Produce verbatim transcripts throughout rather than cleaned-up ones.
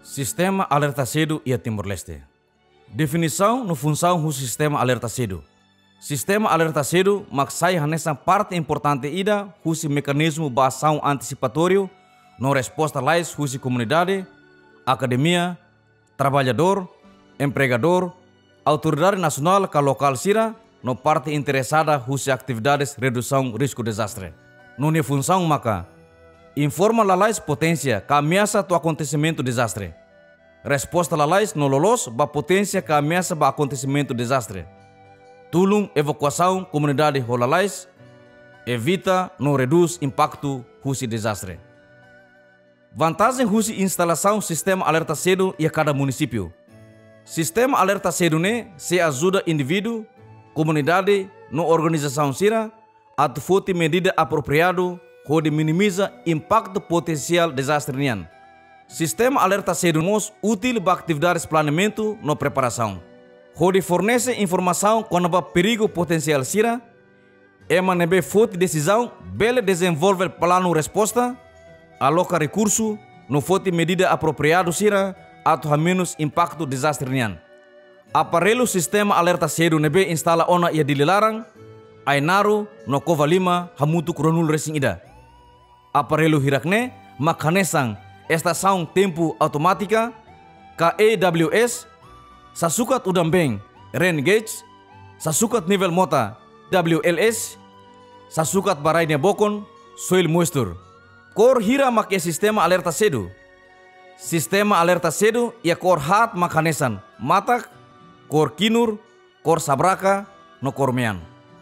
Sistema alerta cedo e a Timor-Leste. Definição no função do sistema alerta cedo. Sistema alerta cedo maksai hanessa parte importante ida husi mecanismo de ação antecipatório no resposta lais husi comunidade, academia, trabalhador, empregador, autoridade nacional ka lokal sira no parte interessada husi atividades redução risco desastre. No ne função maka informa lalais potência ka ameaça to acontecimento desastre. Resposta lalais no lolos ba potência ka ameaça ba acontecimento desastre. Tulung evacuação comunidade holalais, evita no reduz impacto husi desastre. Vantagem husi instalação sistema alerta cedo e a cada município. Sistema alerta cedo ne se ajuda indivíduo, comunidade no organização sira a foti medida apropriado onde minimiza impacto potencial desastre nian. Sistema alerta cedo nos útil para atividades planeamento no preparação. Onde fornece informação quando há perigo potencial sira, ema nebe foti decisão, bele desenvolver plano resposta, aloca recurso, no foti medida apropriado sira, atau menos impacto desastre nian. Aparelho sistema alerta cedo nebe instala ona ia dilarang, ainaro no kova lima hamutu kronul racing ida. Aparelho hirakne makanesang estação tempo automática K E W S sasukat udang beng rain gauge sasukat nível mota W L S sasukat barainya bokon soil moisture. Kor hira make sistema alerta cedo. Sistema alerta cedo ia kor hat makanesan matak kor kinur kor sabraka no kor mean.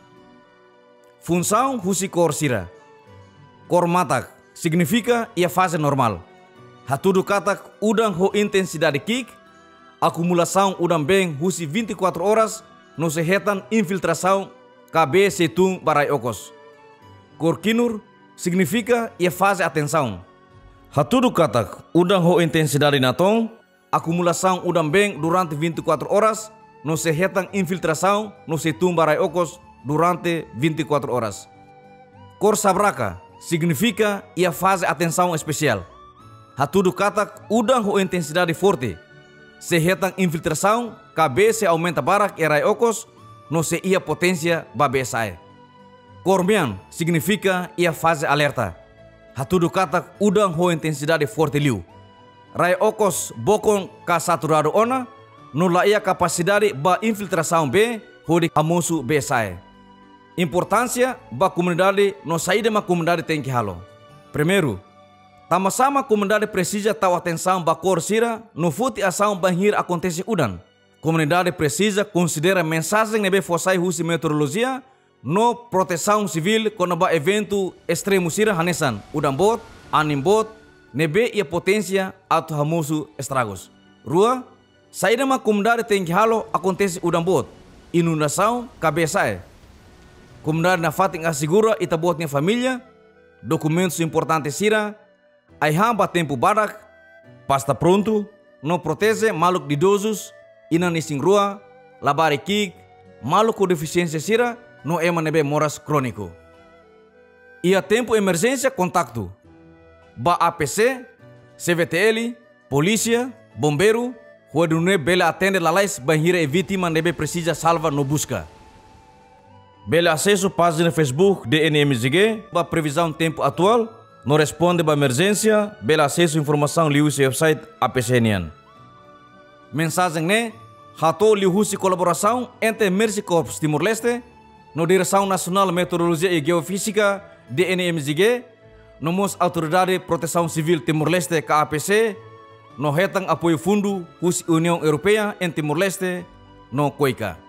Função husi kor sira. Kor matak significa ia fase normal. Hatudu katak udang ho intensidade kik, acumulação udang bem husi vinte e quatro horas no sehetan infiltração K B setung barai okos. Kor kinur significa ia fase atenção. Hatudu katak udang ho intensidade natong, acumulação udang bem durante vinte e quatro horas no sehetan infiltração no setung barai okos durante vinte e quatro horas. Kor sabraka significa ia fase atenção especial. Hatudu katak udang ho intensidade forte. Sehetan infiltração, K B se aumenta barak erai okos, no se ia potência babesai. Kormian significa ia fase alerta. Hatudu katak udang ho intensidade forte liu. Rai okos bokon ka saturado ona, no la ia capacidade ba infiltração B, hodi hamosu besai. Importância ba comunidade no saída ma comunidade tem que halo. Primeiro, sama-sama comunidade precisa tal atenção ba kor sira no futi ação banhir acontece udan. Comunidade precisa considera mensagem nebe fosai husi meteorologia no proteção civil quando ba evento extremo sira hanesan udan bot, anim bot, nebe ia potência atau hamosu estragos. Rua, saída ma comunidade tem que halo acontece udan bot, inundação cabeça. Comunidade na fating assegura ita botnya família, documentos importantes sira, ai hamba tempo barak, pasta pronto, no protege maluk idosos, ina nising rua, labari kik, maluk com deficiência sira, no ema nebe moras crônico. Ia tempo emergência contacto, ba A P C, C V T L, polícia, bombeiro, huadune bela atende lalais banhira e vítima nebe precisa salva no busca. Bela acesso página Facebook D N M Z G, ba previsão tempo atual, no responde ba emergência, bela acesso informação liu se website A P C nian. Mensagem ne, hato liu husi colaboração entre Mercy Corps Timor-Leste, no Direção Nacional Meteorologia e Geofísica D N M Z G, no mos Autoridade Proteção Civil Timor-Leste K A P C, no retang apoio fundo husi União Europeia em Timor-Leste, no COICA.